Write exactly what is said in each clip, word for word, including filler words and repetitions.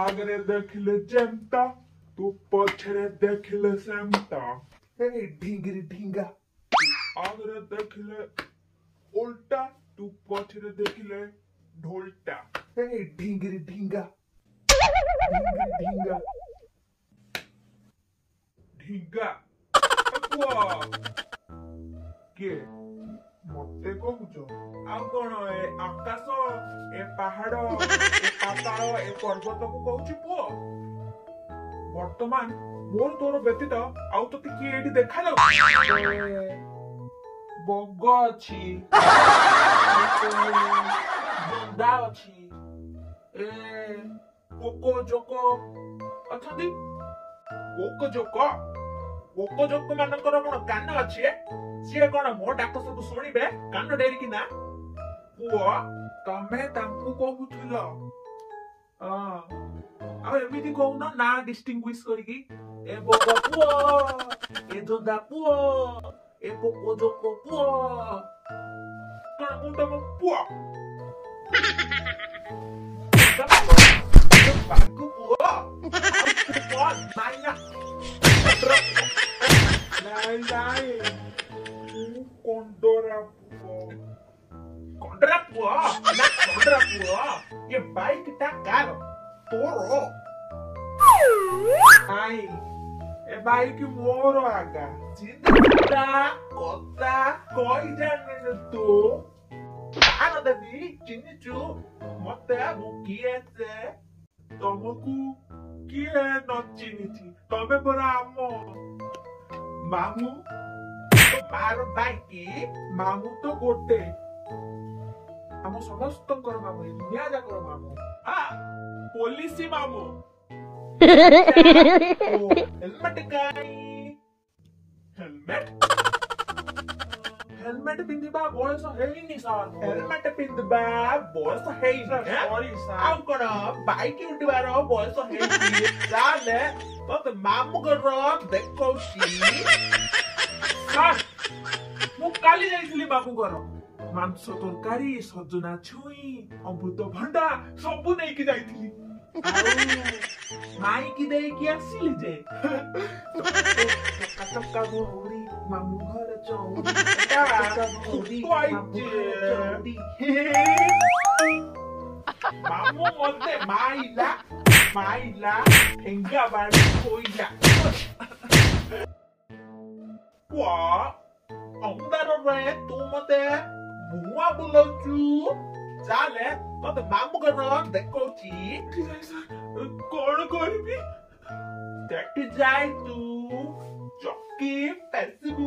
आगरे देखिले जेमता तू पछरे देखिले सेमता ए ढिंगरी ढिंगा आगरे देखिले उल्टा तू पछरे देखिले ढोलटा ए ढिंगरी ढिंगा ढिंगरी ढिंगा ढिंगा वाह के मते कहूच आउ कोन ए आकाश ए पहाड़ ए पाताल ए पर्वत को कहूची पुओ वर्तमान मोर तोर व्यतीत आउ तो किए एठी देखा जाउ बग अछि बंदा अछि ए कोको जोको अथंदी कोको जोको कोको जोको मानकर कोन कान अछि सीए कोन मो डाक सब सुनिबे कान डेरी कि ना पुओ तमे तांकु कहूथिल आ आ एमिति कहू ना ना डिस्टिंग्विश करिकी ए बोको पुओ ए जोंदा पुओ ए कोको जोको पुओ कोन मुंडा मो पुओ बागु पुओ पुओ नाइना नाइ नाइ कोंडोरा पुओ कोंडोरा पुओ ना कोंडोरा पुओ ये बाइक टा कार तोरो आई ए बाइक मोरो आगा जिंदा कोता कोई जाने तू आनो देबी चिन्निचु मते मुकिए से तमकु किए न चिन्निची तमे परा आमो मामू मारो बाइकी मामू तो गोटे हम समस्त मामू दुनिया जाकर मामू आ पुलिस मामू हेलमेट गाई हेलमेट हेलमेट पिंदिबा बयस हेइनी सर हेलमेट पिंदिबा बयस हेइनी सॉरी सर आउ कोन बाइक उठिबार बयस हेइनी जाने तो मामू कर देखौसी सर मु काली जाइथिली बाबू घर मांस तरकारी सजना छुई अमृत भंडा सबु नै कि जाइथिली माई की देई कि आसिली जे टक्का मोरी मामू घर चौड़ी मामू मते माइला माइला ठेंगा बाड़ी कोइला वा अंदर रे तू मते बुआ बोलचु चाले तते मामू घर देखौची कोन करबी देख जाय तू चक्की पेसबू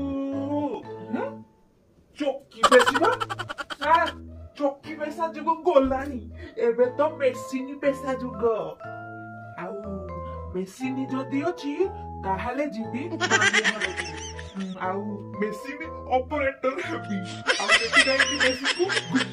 चक्की पेसबा सर चक्की पेसा जुग गोलानी एबे तो मेसिनी पेसा जुग आउ मेसिनी जदी अछि ताहाले जिबी आउ मेसिनी ऑपरेटर हेबी आउ देखि जाय कि मेसिन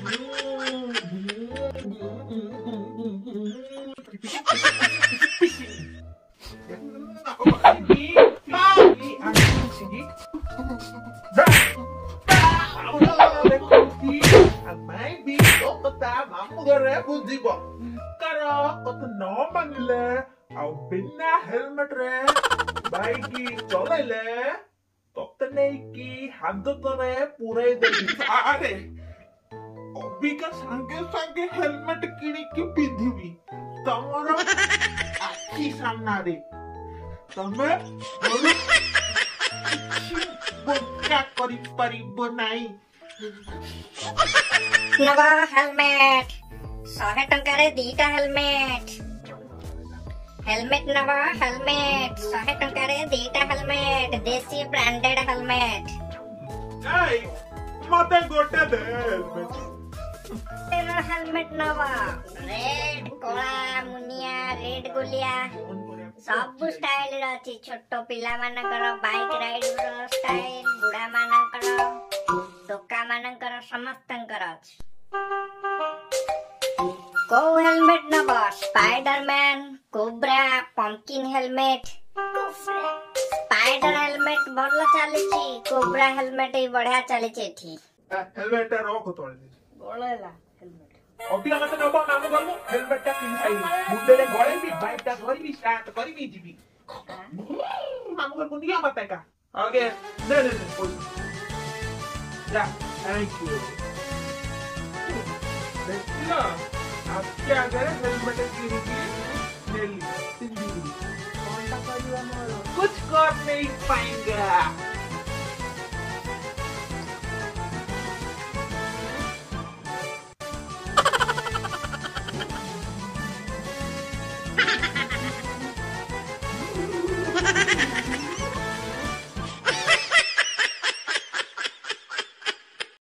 बिना हेलमेट रे बाइक चलेले तते नहीं कि हाथ तरे पुरे देबी अरे अबिका संगे संगे हेलमेट किनी कि पिंधिबी तमरो आखी सामना रे तमे बोका करी परिबो नाही नवा हेलमेट सौ टंका रे दीटा हेलमेट हेलमेट नवा हेलमेट सौ टंका रे दीटा हेलमेट देसी ब्रांडेड हेलमेट ए मते गोटे दे हेलमेट तेरा हेलमेट नवा रेड कोला मुनिया रेड गोलिया सब स्टाइल रे अछि छोटो पिला मानकर बाइक राइड रो स्टाइल बुढ़ा मानकर टोका मानकर समस्तंकर अछि को हेलमेट नवा स्पाइडरमैन कोब्रा पंकिन हेलमेट स्पाइडर हेलमेट भलो चली छी कोब्रा हेलमेट ही बढ़िया चली छी एठी हेलमेट रखो तोले बोलेला हेलमेट अभी मत नब मामू घर को हेलमेट टा पिन साइड मुंडे गड़े भी बाइक टा धरी स्टार्ट करी भी जीवी मामू घर को नहीं मत का ओके दे दे दे या थैंक यू देखियो आपके आगे हेलमेट की रुकी नेली सिंधी कौन टा करियो मोर कुछ कर नहीं पाएंगा Ha ha ha ha!